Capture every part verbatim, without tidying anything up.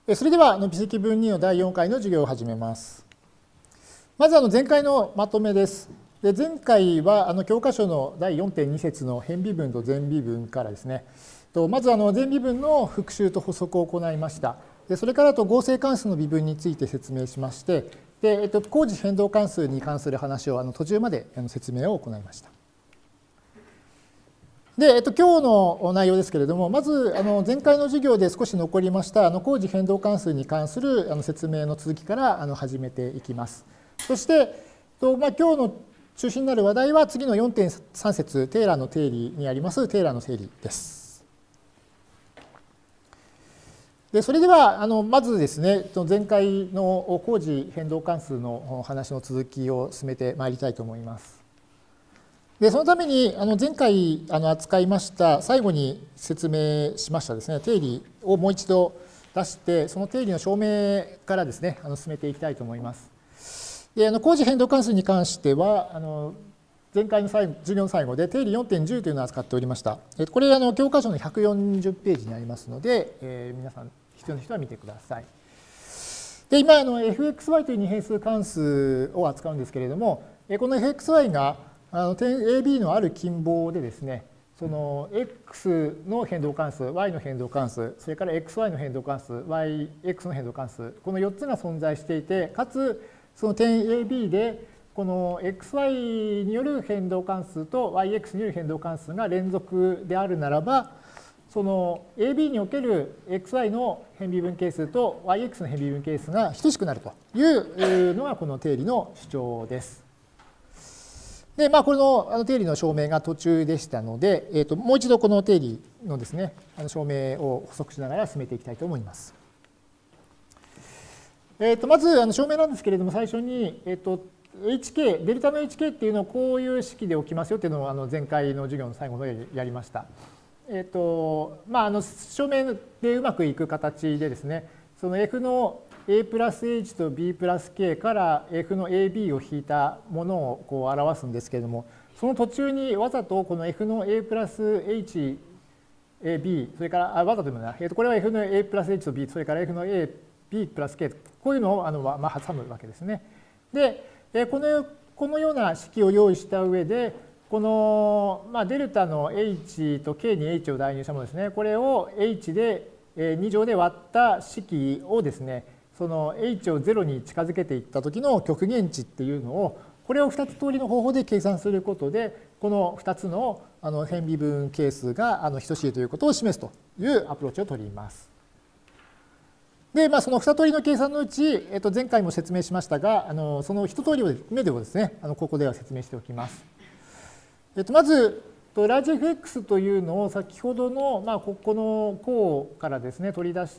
それでは、微積分にのだいよんかいの授業を始めます。まず、前回のまとめです。で前回は教科書のだいよんてんに節の変微分と全微分からですね、まず全微分の復習と補足を行いました。でそれからと合成関数の微分について説明しまして、でえっと、高次変動関数に関する話をあの途中まで説明を行いました。で、えっと、今日の内容ですけれども、まずあの前回の授業で少し残りましたあの高次変動関数に関するあの説明の続きからあの始めていきます。そして、とまあ、今日の中心になる話題は次のよんてんさん節テーラーの定理にありますテーラーの定理です。でそれではあのまずですね、前回の高次変動関数の話の続きを進めてまいりたいと思います。でそのためにあの前回あの扱いました最後に説明しましたですね定理をもう一度出してその定理の証明からですねあの進めていきたいと思います。であの高次変動関数に関してはあの前回の最後授業の最後で定理 よんてんじゅう というのを扱っておりました。これあの教科書のひゃくよんじゅうページにありますので、えー、皆さん必要な人は見てください。で今あの エフエックスワイ という二変数関数を扱うんですけれども、この エフエックスワイ があの点 エービー のある近傍でですね、その X の変動関数、Y の変動関数、それから エックスワイ の変動関数、ワイエックス の変動関数、このよっつが存在していて、かつその点 エービー でこの エックスワイ による変動関数と ワイエックス による変動関数が連続であるならば、その エービー における エックスワイ の変微分係数と ワイエックス の変微分係数が等しくなるというのがこの定理の主張です。で、まあ、これのあの定理の証明が途中でしたので、えー、ともう一度この定理のですね、あの証明を補足しながら進めていきたいと思います。えー、とまずあの証明なんですけれども、最初に、えー、と エイチケー、デルタの エイチケー っていうのをこういう式で置きますよっていうのをあの前回の授業の最後のでやりました。えーとまあ、あの証明でうまくいく形でですね、その F のA プラス H と B プラス K から F の エービー を引いたものをこう表すんですけれども、その途中にわざとこの F の A プラス H、B、それからあわざとでもない、えー、とこれは F の A プラス H と B、それから F の A、B プラス K、こういうのをあの、まあ、挟むわけですね。で、このこのような式を用意した上で、この、まあ、デルタの H と K に H を代入したものですね、これを H でに乗で割った式をですね、その H をゼロに近づけていった時の極限値っていうのを、これをふたつ通りの方法で計算することで、このふたつのあの変微分係数があの等しいということを示すというアプローチを取ります。で、まあ、そのふた通りの計算のうち、えっと、前回も説明しましたが、あのその一通り目でをですね、あのここでは説明しておきます。えっと、まず、ラージ エフエックス というのを先ほどの、まあ、ここの項からですね、取り出して、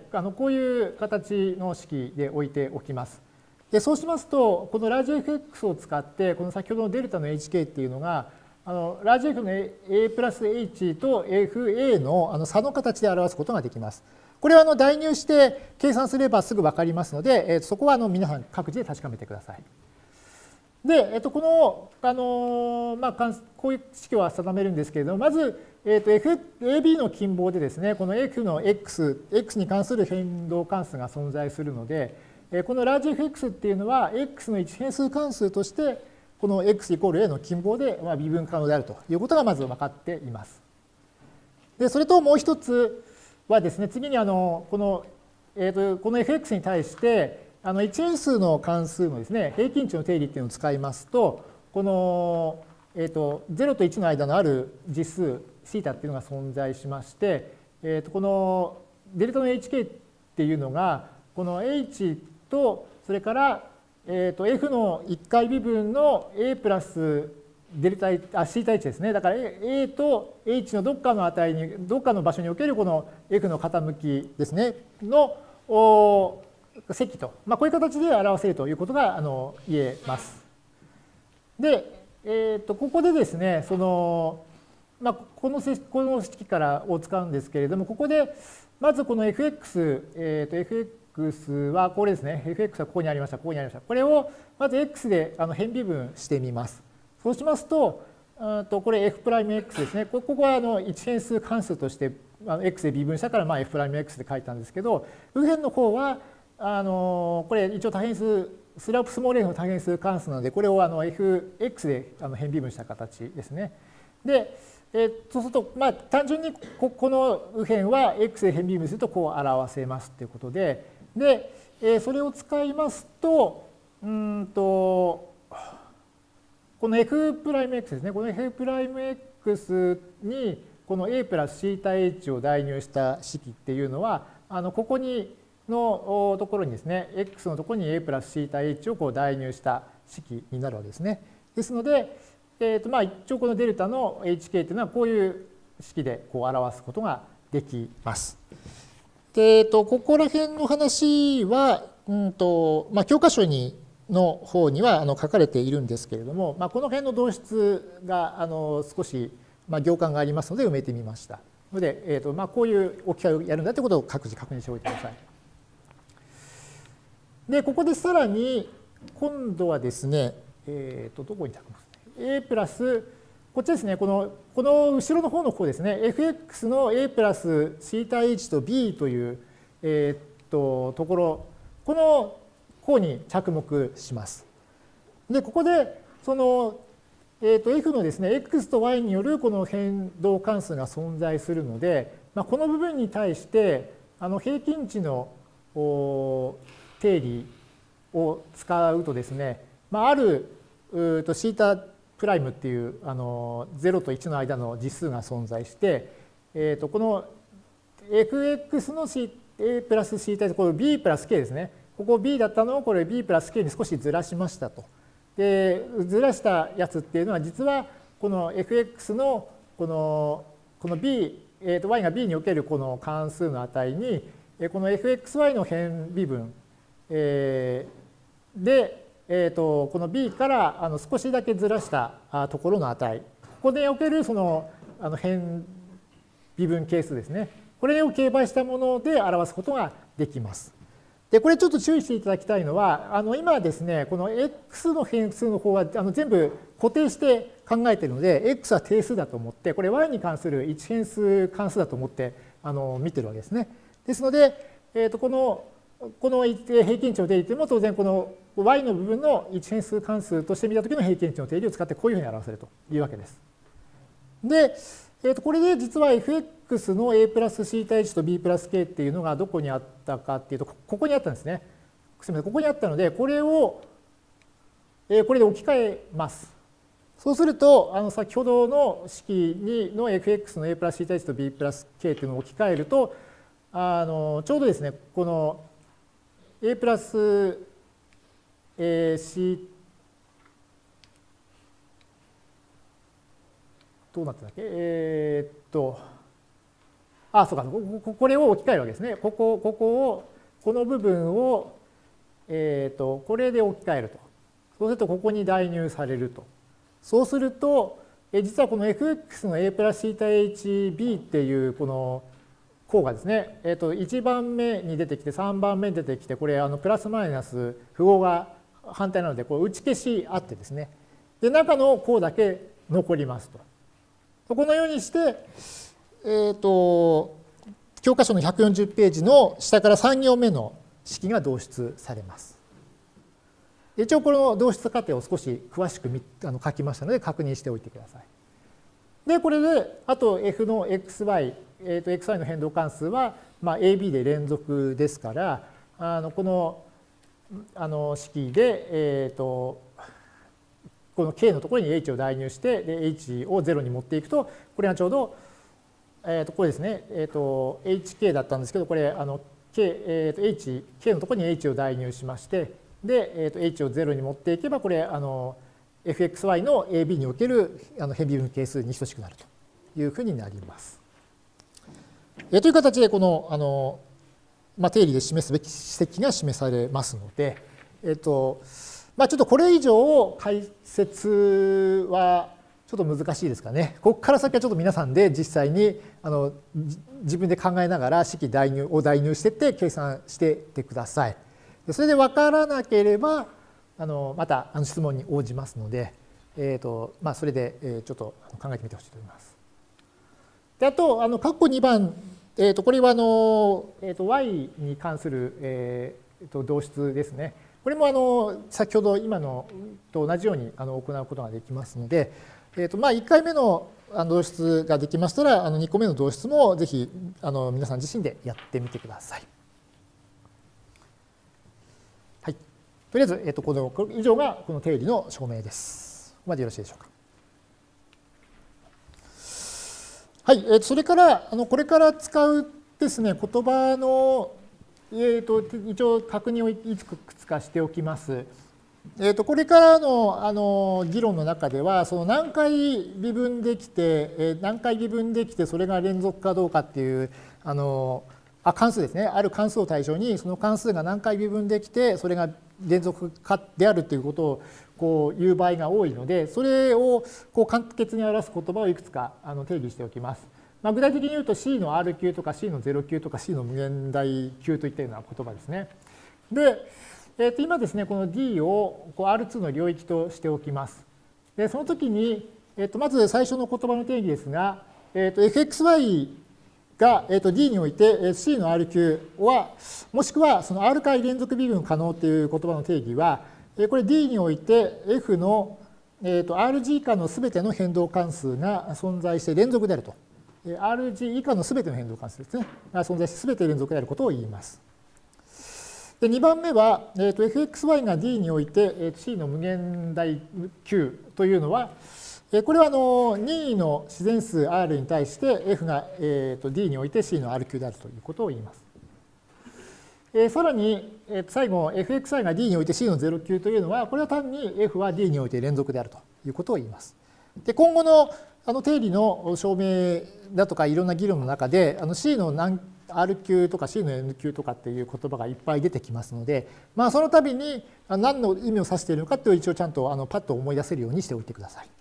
あのこういう形の式で置いておきます。でそうしますと、このラージ エフエックス を使って、この先ほどのデルタの エイチケー っていうのが、あのラージ F の A プラス H と エフエー の, あの差の形で表すことができます。これはあの代入して計算すればすぐ分かりますので、えー、そこはあの皆さん各自で確かめてください。で、えっと、この、あのまあ、こういう式は定めるんですけれども、まず、えっと、F、エービー の近傍でですね、この F の X、X に関する変動関数が存在するので、このラージ エフエックス っていうのは、X の一変数関数として、この X イコール A の近傍で微分可能であるということがまず分かっています。で、それともう一つはですね、次にあの、この、えっと、この エフエックス に対して、あの一変数の関数のですね、平均値の定理っていうのを使いますと、この、えー、とゼロといちの間のある実数、θ っていうのが存在しまして、えー、とこのデルタの エイチケー っていうのが、この H と、それから、えー、と F のいっかい微分の A プラスデルタ、あ、θ 値ですね。だから A と H のどっかの値に、どっかの場所におけるこの F の傾きですね、の、お積と、まあ、こういう形で表せるということがあの言えます。で、えー、とここでですね、そのまあ、このこの式からを使うんですけれども、ここでまずこの エフエックス、えー、と エフエックス はこれですね、エフエックス はここにありました、ここにありました。これをまず X であの変微分してみます。そうしますと、とこれ F'X ですね。ここはあの一変数関数としてあの x で微分したからまあ f'(x) で書いたんですけど、右辺の方はあのこれ一応多変数スラープスモール f の多変数関数なので、これをあの fx であの変微分した形ですね。で、えー、そうすると、まあ、単純にここの右辺は x で変微分するとこう表せますということで、で、えー、それを使いますと、うんと、この f'x ですね、この f'x にこの a プラス θh を代入した式っていうのは、あのここにのところにですね、x のところに a プラス θh をこう代入した式になるわけですね。ですので、えーとまあ、一応このデルタの hk っていうのはこういう式でこう表すことができます。で、えーとここら辺の話は、うんとまあ、教科書にの方にはあの書かれているんですけれども、まあ、この辺の導出があの少しまあ行間がありますので埋めてみましたので、えーとまあ、こういう置き換えをやるんだということを各自確認しておいてください。で、ここでさらに今度はですね、えーとどこに書きますね。a プラス、こっちですね、この、この後ろの方の方ですね、fx の a プラス θh と b という、えー、とところ、この項に着目します。で、ここで、その、えー、と f のですね、x と y によるこの変動関数が存在するので、まあ、この部分に対して、あの平均値の定理を使うとですね、まあ、あるとシータプライムっていうあのゼロといちの間の実数が存在して、えー、とこの fx の a プラス θ これ b プラス k ですね。ここ b だったのをこれ b プラス k に少しずらしましたと。で、ずらしたやつっていうのは実はこの fx のこのこの b、えー、と y が b におけるこの関数の値にこの fxy の変微分、えー、で、えー、とこの b からあの少しだけずらしたところの値、ここでおけるそのあの変微分係数ですね。これを競売したもので表すことができます。で、これちょっと注意していただきたいのは、あの今ですね、この x の変数の方はあの全部固定して考えているので、x は定数だと思って、これ y に関する一変数関数だと思ってあの見てるわけですね。ですので、えー、とこのこの平均値の定理というのも当然この y の部分の一変数関数として見たときの平均値の定理を使ってこういうふうに表せるというわけです。で、えー、とこれで実は fx の a プラス θh と b プラス k っていうのがどこにあったかっていうと、ここにあったんですね。すみません、ここにあったので、これを、えー、これで置き換えます。そうすると、あの先ほどの式にの fx の a プラス θh と b プラス k っていうのを置き換えると、あのちょうどですね、この a プラス c どうなってたっけえー、っと、あ、そうか、これを置き換えるわけですね。ここ、ここを、この部分を、えー、っと、これで置き換えると。そうすると、ここに代入されると。そうすると、え実はこの fx の a プラス θhb っていうこの項がですね、えー、といちばんめに出てきてさんばんめに出てきて、これあのプラスマイナス符号が反対なのでこう打ち消しあってですね、で中の項だけ残りますと。このようにして、えー、と教科書のひゃくよんじゅうページの下からさん行目の式が導出されます。一応この導出過程を少し詳しくあの書きましたので確認しておいてください。で、これで、あと f の xy、えー、と xy の変動関数は、まあ、ab で連続ですから、あのこのあの式で、えー、とこの k のところに h を代入して、で h をゼロに持っていくと、これがちょうど、えー、とこれですね、えー、と hk だったんですけど、これあの k、えー、と h、k のところに h を代入しまして、で、えー、と h をゼロに持っていけば、これあのfxy の ab におけるあの変微分係数に等しくなるというふうになります。えという形でこのあの、まあ、定理で示すべき積が示されますので、えっとまあ、ちょっとこれ以上解説はちょっと難しいですかね。ここから先はちょっと皆さんで実際にあの自分で考えながら式代入を代入してって計算していってください。それで分からなければあのまたあの質問に応じますので、えーとまあ、それでちょっと考えてみてほしいと思います。 であと、あの括弧にばん、えー、とこれはあの、えー、と y に関する、えー、と導出ですね。これもあの先ほど今のと同じようにあの行うことができますので、えー、とまあいっかいめの導出ができましたら、あのにこめの導出もぜひあの皆さん自身でやってみてください。はい、とりあえず、えー、とこの以上がこの定理の証明です。ここまでよろしいでしょうか。はい、えー、とそれからあのこれから使うですね言葉の、えー、と一応確認をいくつかしておきます。えー、とこれからの、あの議論の中ではその何回微分できて、えー、何回微分できてそれが連続かどうかっていうあのあ関数ですね、ある関数を対象にその関数が何回微分できてそれが連続かであるということをこう言う場合が多いので、それをこう簡潔に表す言葉をいくつかあの定義しておきます。まあ、具体的に言うと C の R 級とか C のゼロ級とか C の無限大級といったような言葉ですね。で、えー、と今ですね、この D をこう アールツー の領域としておきます。で、その時に、えー、とまず最初の言葉の定義ですが、えー、と エフエックスワイ が、えー、と D において C の R 級は、もしくはその R 回連続微分可能という言葉の定義は、これ D において F の、えー、と アールジー 以下のすべての変動関数が存在して連続であると。アールジー 以下のすべての変動関数ですね。が存在してすべて連続であることを言います。でにばんめは、えー、と エフエックスワイ が D において C の無限大級というのは、これはあの任意の自然数 R に対して F が、えー、と D において C の R 級であるということを言います。えー、さらに、えー、最後 エフエックスワイ が D において C のゼロ級というのは、これは単に F は D において連続であるということを言います。で今後のあの定理の証明だとかいろんな議論の中で、あの C の何 R 級とか C の N 級とかっていう言葉がいっぱい出てきますので、まあ、その度に何の意味を指しているのかっていうのを一応ちゃんとあのパッと思い出せるようにしておいてください。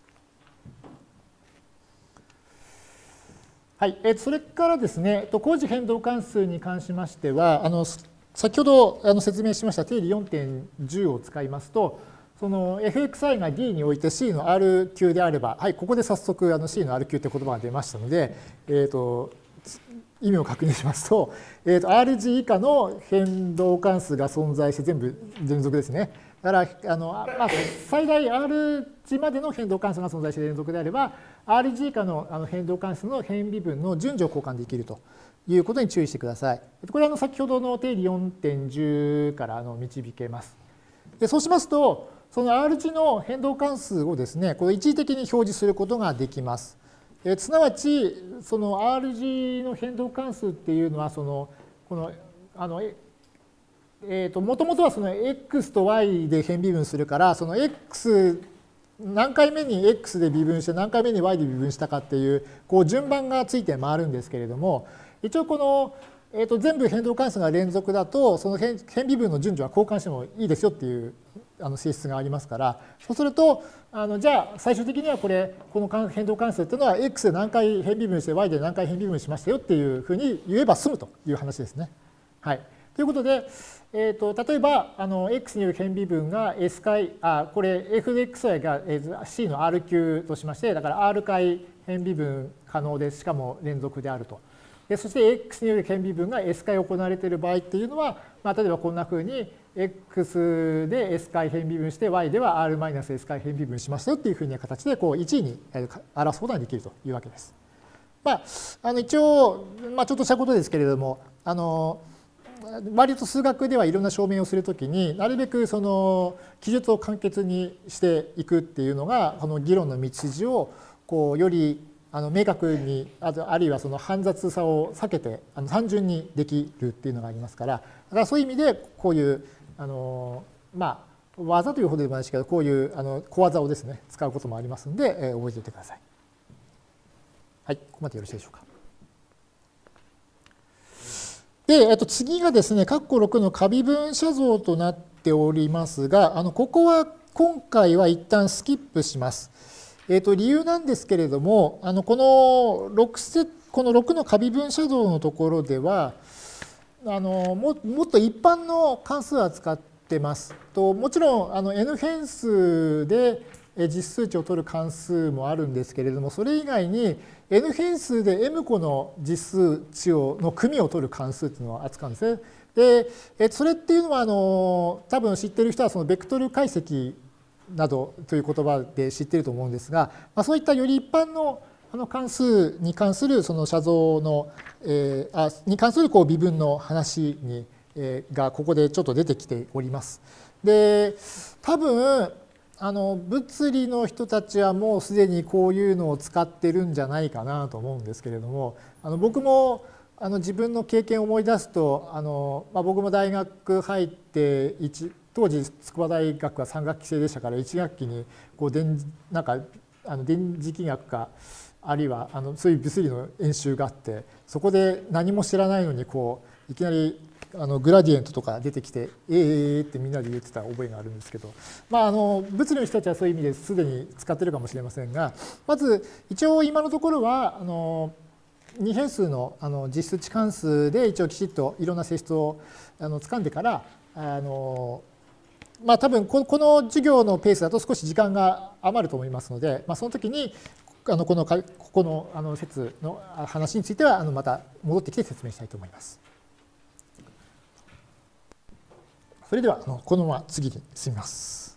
はい、えそれからですね、高次変動関数に関しましては、あの先ほどあの説明しました定理 よんてんじゅう を使いますと、その エフエックスワイ が D において C の R 級であれば、はい、ここで早速あの C の R 級という言葉が出ましたので、えー、と意味を確認しますと、えー、と アールジー 以下の変動関数が存在して全部連続ですね。だからあの、まあ、最大 アールジー までの変動関数が存在して連続であれば、アールジー 以下のあの変動関数の変微分の順序を交換できるということに注意してください。これはあの先ほどの定理 よんてんじゅう からあの導けます。でそうしますと、その アールジー の変動関数をですね、これ一時的に表示することができます。えすなわち、その アールジー の変動関数っていうのは、そのこのあのえー、ともともとはその X と Y で変微分するから、その X 何回目に X で微分して何回目に Y で微分したかっていうこう順番がついて回るんですけれども、一応この、えー、と全部変動関数が連続だとその変微分の順序は交換してもいいですよっていうあの性質がありますから、そうするとあのじゃあ最終的にはこれこの変動関数っていうのは X で何回変微分して Y で何回変微分しましたよっていうふうに言えば済むという話ですね。はい、ということで、えー、と例えばあの X による変微分が S 回あこれ エフエックスワイ が C の R 級としまして、だから R 回変微分可能でしかも連続であると。でそして X による変微分が S 回行われている場合っていうのは、まあ、例えばこんなふうに X で S 回変微分して Y では R-S 回変微分しましたよっていうふうな形でこういちいに表すことができるというわけです。まあ、あの一応、まあ、ちょっとしたことですけれども、あの割と数学ではいろんな証明をするときになるべくその記述を簡潔にしていくっていうのがこの議論の道筋をこうよりあの明確にあるいはその煩雑さを避けてあの単純にできるっていうのがありますから、だからそういう意味でこういうあのまあ技というほどでもないですけどこういうあの小技をですね使うこともありますので、えー、覚えておいてください。はい、ここまでよろしいでしょうか。で、えっと、次がですね、括弧ろくの可微分写像となっておりますが、あのここは今回は一旦スキップします。えっと、理由なんですけれども、あのこのろくセこのろくの可微分写像のところでは、あの も, もっと一般の関数を扱ってます。ともちろんあの N 変数で、 実数値を取る関数もあるんですけれども、それ以外に n 変数で m 個の実数値をの組を取る関数っていうのを扱うんですね。で、それっていうのはあの多分知っている人はそのベクトル解析などという言葉で知っていると思うんですが、まあ、そういったより一般のあの関数に関するその写像の、えー、あに関するこう微分の話に、えー、がここでちょっと出てきております。で、多分あの物理の人たちはもうすでにこういうのを使ってるんじゃないかなと思うんですけれども、あの僕もあの自分の経験を思い出すと、あの、まあ、僕も大学入って一当時筑波大学はさん学期制でしたから、いち学期にこう電なんかあの電磁気学かあるいはあのそういう物理の演習があって、そこで何も知らないのにこういきなりあのグラディエントとか出てきて「えー、えー、ってみんなで言ってた覚えがあるんですけど、まあ、あの物理の人たちはそういう意味ですでに使ってるかもしれませんが、まず一応今のところはあの二変数のあの実数値関数で一応きちっといろんな性質をあの掴んでからあのまあ多分この授業のペースだと少し時間が余ると思いますので、まあ、その時にあのこのここのあの説の話についてはあのまた戻ってきて説明したいと思います。それではこのまま次に進みます。